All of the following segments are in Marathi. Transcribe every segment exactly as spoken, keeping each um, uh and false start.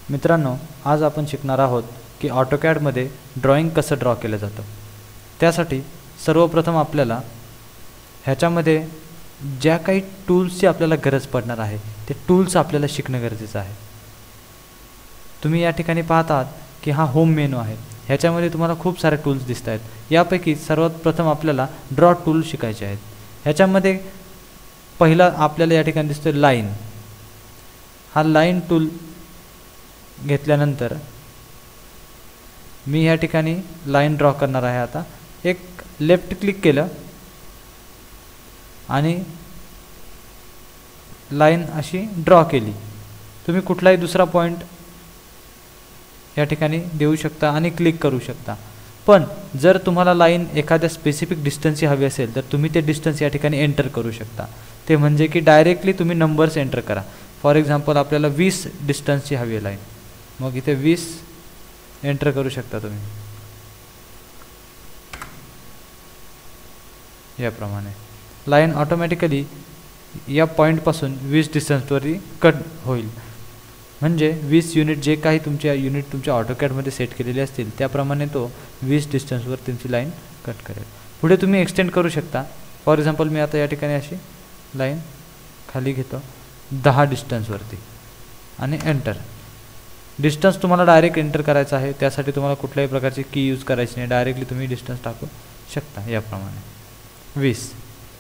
मित्रांनो, आज आपण शिकणार आहोत की ऑटोकॅडमध्ये ड्रॉइंग कसं ड्रॉ केलं जातं। त्यासाठी सर्वप्रथम आपल्याला ह्याच्यामध्ये ज्या काही टूल्सची आपल्याला गरज पडणार आहे ते टूल्स आपल्याला शिकणं गरजेचं आहे। तुम्ही या ठिकाणी पाहत आहात की हा होम मेनू आहे। ह्याच्यामध्ये तुम्हाला खूप सारे टूल्स दिसत आहेत। यापैकी सर्वात प्रथम आपल्याला ड्रॉ टूल शिकायचे आहेत। ह्याच्यामध्ये पहिला आपल्याला या ठिकाणी दिसतोय लाईन। हा लाईन टूल घेतल्यानंतर मी या ठिकाणी लाईन ड्रॉ करणार आहे। आता एक लेफ्ट क्लिक केलं आणि लाईन अशी ड्रॉ केली। तुम्ही कुठलाही दुसरा पॉइंट या ठिकाणी देऊ शकता आणि क्लिक करू शकता। पण जर तुम्हाला लाईन एखाद्या स्पेसिफिक डिस्टन्सची हवी असेल तर तुम्ही ते डिस्टन्स या ठिकाणी एंटर करू शकता। ते म्हणजे की डायरेक्टली तुम्ही नंबर्स एंटर करा। फॉर एक्झाम्पल आपल्याला वीस डिस्टन्सची हवी आहे लाईन, मग इथे वीस एंटर करू शकता तुम्ही याप्रमाणे। लाईन ऑटोमॅटिकली या पॉईंटपासून वीस डिस्टन्सवरती कट होईल। म्हणजे वीस युनिट जे काही तुमच्या युनिट तुमच्या ऑटोकॅडमध्ये सेट केलेले असतील त्याप्रमाणे तो वीस डिस्टन्सवर तुमची लाईन कट करेल। पुढे तुम्ही एक्सटेंड करू शकता। फॉर एक्झाम्पल मी आता या ठिकाणी अशी लाईन खाली घेतो दहा डिस्टन्सवरती आणि एंटर। डिस्टन्स तुम्हाला डायरेक्ट एंटर करायचा आहे, त्यासाठी तुम्हाला कुठल्याही प्रकारची की यूज करायची नाही। डायरेक्टली तुम्ही डिस्टन्स टाकू शकता याप्रमाणे वीस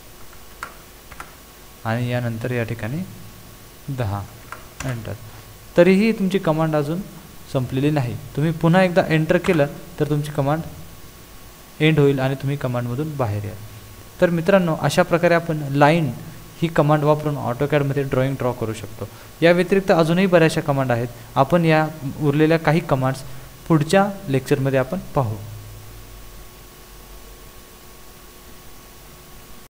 आणि यानंतर या ठिकाणी दहा एंटर। तरीही तुमची कमांड अजून संपलेली नाही। तुम्ही पुन्हा एकदा एंटर केलं तर तुमची कमांड एंड होईल आणि तुम्ही कमांडमधून बाहेर याल। तर मित्रांनो, अशा प्रकारे आपण लाईन ही कमांड वापरून ऑटोकॅडमध्ये ड्रॉइंग ड्रॉ करू शकतो। या व्यतिरिक्त अजूनही बऱ्याचशा कमांड आहेत। आपण या उरलेल्या काही कमांड्स पुढच्या लेक्चरमध्ये आपण पाहू।